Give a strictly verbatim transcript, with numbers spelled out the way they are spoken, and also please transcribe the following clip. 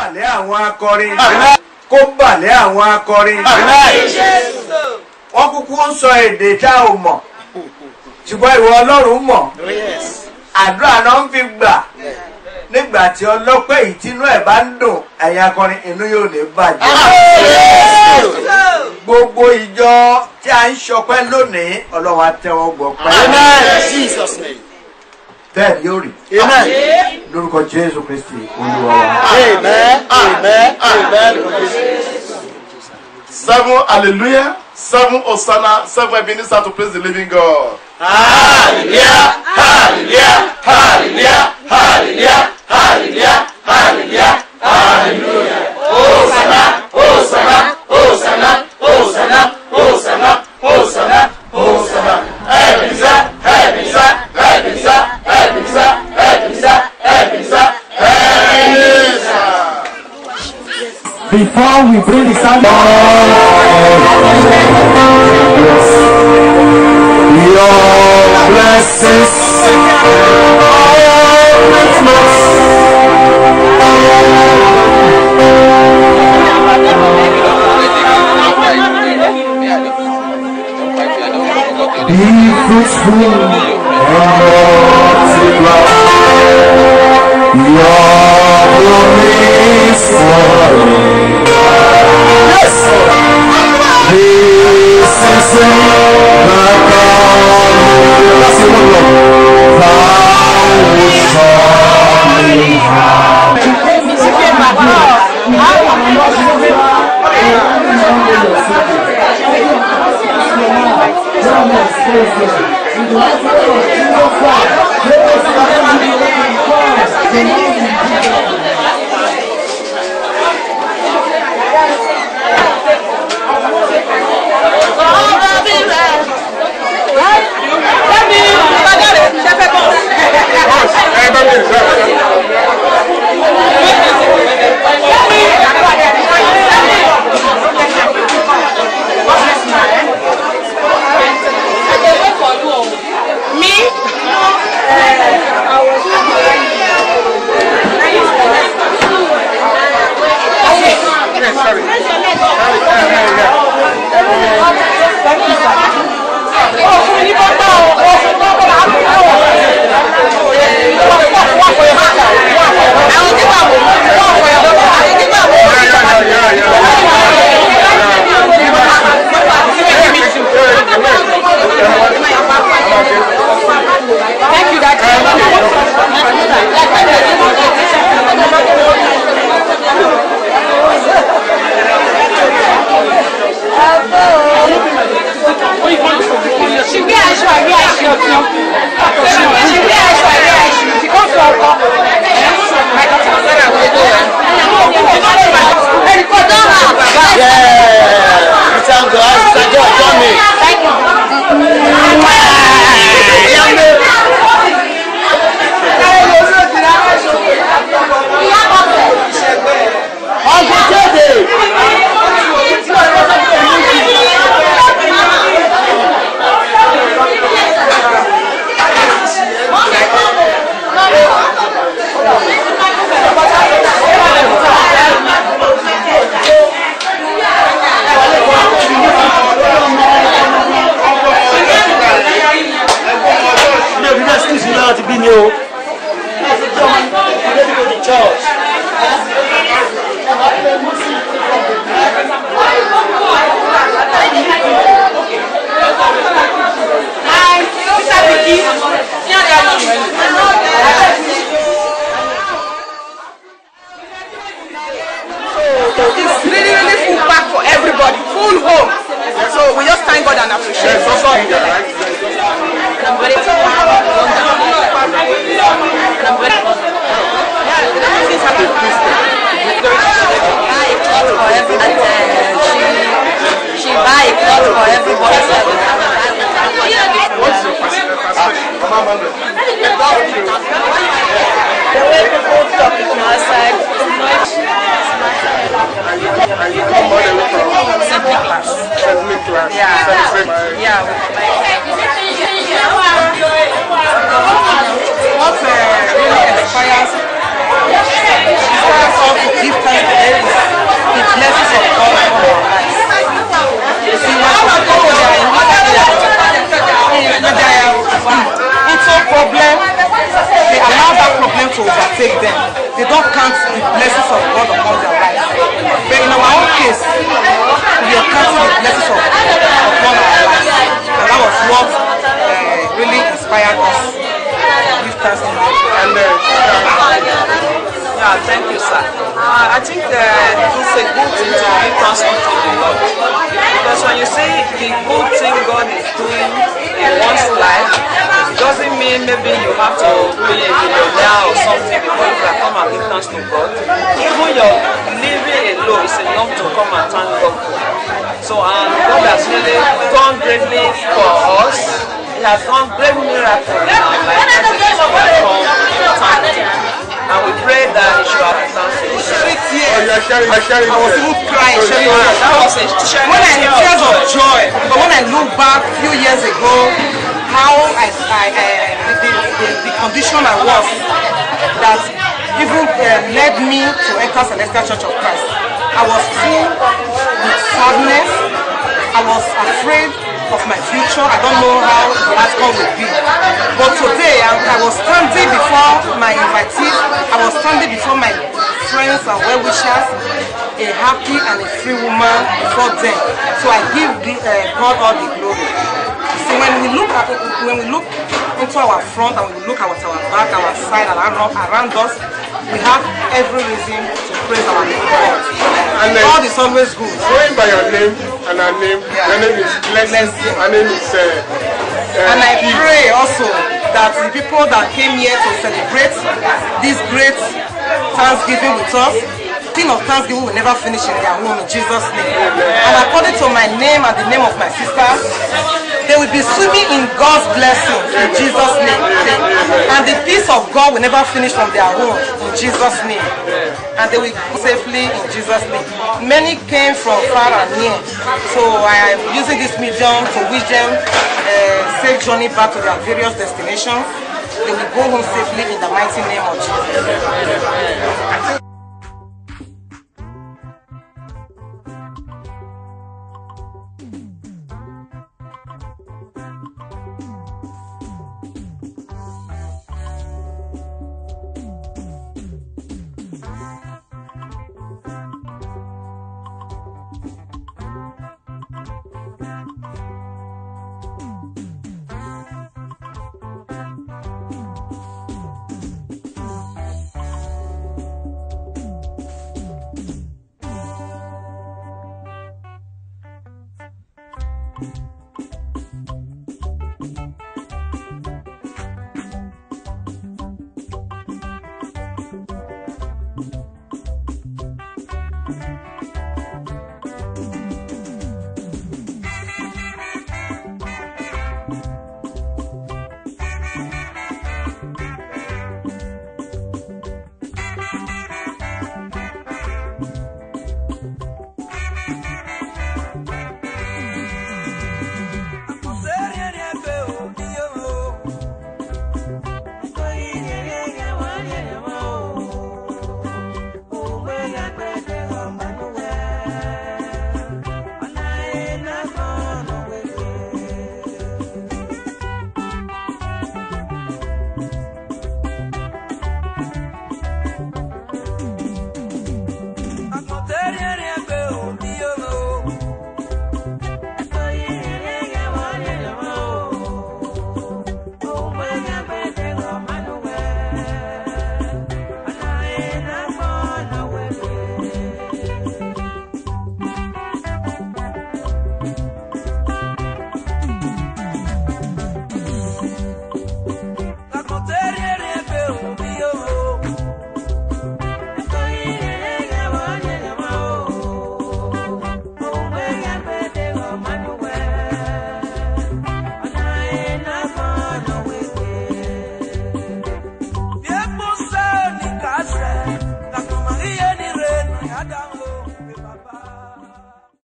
bàlẹ́ àwọn akọrin. Kó bàlẹ́ àwọn akọrin. Wọ́n kúkú ń sọ èdè tá ò mọ̀. Ṣùgbọ́n ìwọ Ọlọ́run mọ̀. Àdúrà náà ń fi gbà. Nígbà tí ọlọ́pẹ́ yìí tínú ẹ̀ bá ń dùn, ẹ̀yin akọrin inú yóò ní bàjẹ́. Gbogbo ìjọ tí a ń ṣọpẹ́ lónìí, Ọlọ́run á tẹ́wọ́ gbọpẹ́. Bẹ́ẹ̀ ni yóò rí. Lórúkọ Jésù Kristi Olúwa wa. Amen. Amen. Amen. Seven hallelujah, seven Hosanna, seven Ebenezer to praise the living God. Hallelujah, hallelujah, hallelujah, hallelujah, hallelujah, hallelujah, hallelujah. Hosanna, Hosanna, Hosanna, Hosanna, Hosanna, Hosanna, Hosanna. Ebenezer, Ebenezer, Ebenezer, Ebenezer, Ebenezer, Ebenezer, Ebenezer. Before we bring the sound your blessings, all Christmas. Be fruitful and multiply. Your promise for me. Yes! This is the What's uh, really the fires? the blessings of God upon their lives. But in our own case, we are counting the blessings of God upon our lives. And that was what uh, really inspired us. Give thanks to Him. And uh, Yeah, thank you, sir. Uh, I think uh, it's a good thing to give thanks unto the Lord. Because when you see the good thing God is doing in one's life, it doesn't mean maybe you have to be a millionaire or something before you can come and give thanks to God. Even your living alone is enough to come and thank God for. So um, God has really done greatly for us. He has done great miracles in our life. And we just want to come and thank Him. And we pray that He should have thanked us. Straight oh, here. you are sharing, you are sharing. I was even crying, shedding tears. That was a sharing When I tear tears of of joy. joy, but when I look back a few years ago, how I, I, I the, the, the condition I was that even uh, led me to enter Celestial Church of Christ. I was full with sadness. I was afraid of my future. I don't know how the outcome will be. But today, I, I was standing before my invitees. I was standing before my friends and well-wishers, a happy and a free woman before them. So I give the, uh, God all the glory. So when we look at when we look into our front and we look at our back, our side, and around, around us, we have every reason to praise our God. And then, God is always good. going by your name and our name, Yeah. your name is Blessing, our name is uh, uh, And I Peace. pray also that the people that came here to celebrate this great Thanksgiving with us, thing of Thanksgiving will never finish in their home in Jesus' name. And according to my name and the name of my sister, they will be swimming in God's blessings in Jesus' name. And the peace of God will never finish from their home in Jesus' name. And they will go safely in Jesus' name. Many came from far and near. So I am using this medium to wish them a safe journey back to their various destinations. They will go home safely in the mighty name of Jesus. Thank you.